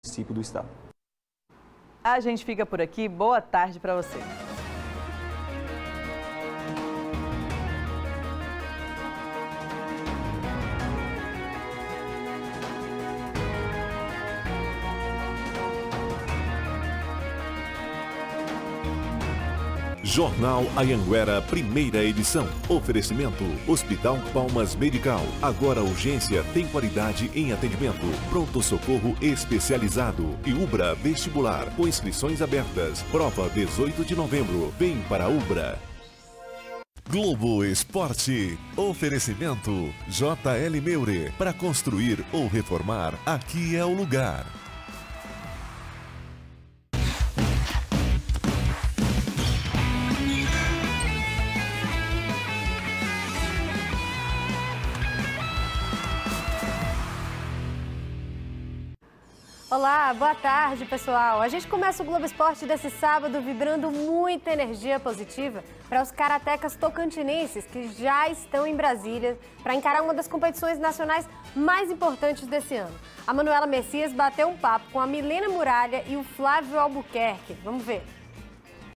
município do estado. A gente fica por aqui. Boa tarde para você. Jornal Anhanguera, primeira edição. Oferecimento: Hospital Palmas Medical. Agora urgência tem qualidade em atendimento. Pronto-socorro especializado. E Ubra Vestibular, com inscrições abertas. Prova 18 de novembro. Vem para a Ubra. Globo Esporte. Oferecimento: JL Meure. Para construir ou reformar, aqui é o lugar. Olá, boa tarde, pessoal. A gente começa o Globo Esporte desse sábado vibrando muita energia positiva para os karatecas tocantinenses que já estão em Brasília para encarar uma das competições nacionais mais importantes desse ano. A Manuela Messias bateu um papo com a Milena Muralha e o Flávio Albuquerque. Vamos ver.